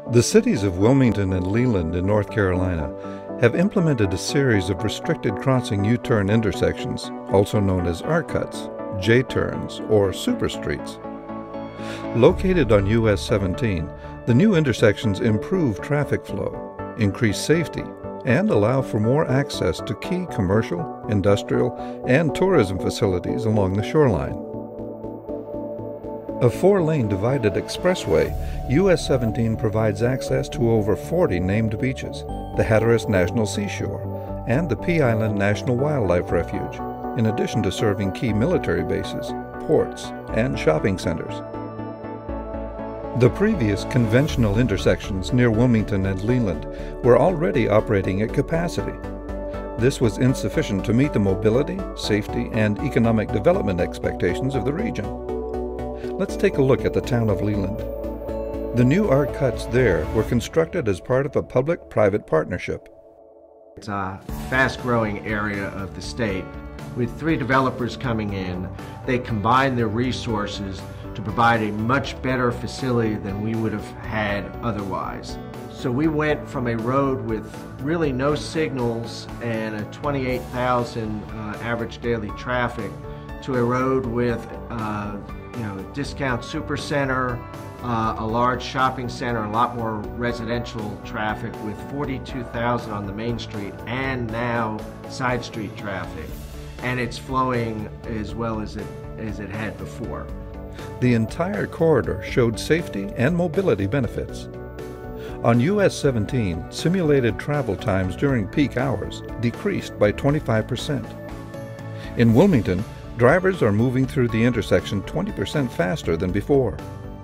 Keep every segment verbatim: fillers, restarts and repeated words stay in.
The cities of Wilmington and Leland in North Carolina have implemented a series of restricted crossing U-turn intersections, also known as R C U Ts, J-turns, or superstreets. Located on U S seventeen, the new intersections improve traffic flow, increase safety, and allow for more access to key commercial, industrial, and tourism facilities along the shoreline. A four-lane divided expressway, U S seventeen provides access to over forty named beaches, the Hatteras National Seashore, and the Pea Island National Wildlife Refuge, in addition to serving key military bases, ports, and shopping centers. The previous conventional intersections near Wilmington and Leland were already operating at capacity. This was insufficient to meet the mobility, safety, and economic development expectations of the region. Let's take a look at the town of Leland. The new R C U Ts there were constructed as part of a public-private partnership. It's a fast-growing area of the state. With three developers coming in, they combined their resources to provide a much better facility than we would have had otherwise. So we went from a road with really no signals and a twenty-eight thousand uh, average daily traffic to a road with uh, you know, a discount supercenter, uh, a large shopping center, a lot more residential traffic with forty-two thousand on the main street and now side street traffic. And it's flowing as well as it, as it had before. The entire corridor showed safety and mobility benefits. On U S seventeen, simulated travel times during peak hours decreased by twenty-five percent. In Wilmington, drivers are moving through the intersection twenty percent faster than before.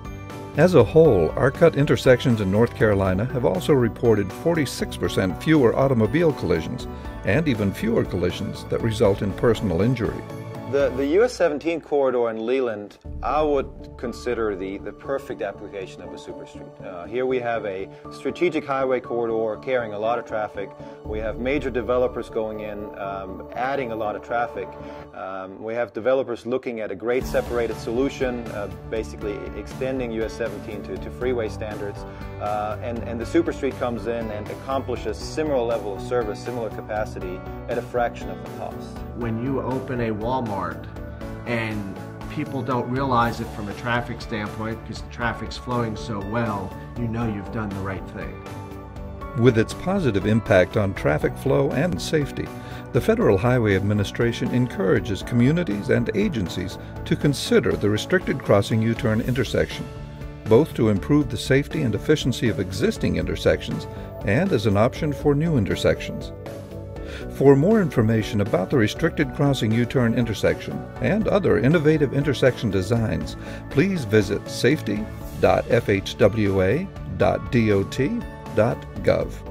As a whole, R C U T intersections in North Carolina have also reported forty-six percent fewer automobile collisions and even fewer collisions that result in personal injury. The, the U S seventeen corridor in Leland, I would consider the, the perfect application of a superstreet. Uh, here we have a strategic highway corridor carrying a lot of traffic. We have major developers going in, um, adding a lot of traffic. Um, we have developers looking at a grade separated solution, uh, basically extending U S seventeen to, to freeway standards. Uh, and, and the superstreet comes in and accomplishes similar level of service, similar capacity at a fraction of the cost. When you open a Walmart and people don't realize it from a traffic standpoint because the traffic's flowing so well, you know you've done the right thing. With its positive impact on traffic flow and safety, the Federal Highway Administration encourages communities and agencies to consider the restricted crossing U-turn intersection, both to improve the safety and efficiency of existing intersections and as an option for new intersections. For more information about the restricted crossing U-turn intersection and other innovative intersection designs, please visit safety dot f h w a dot d o t dot gov.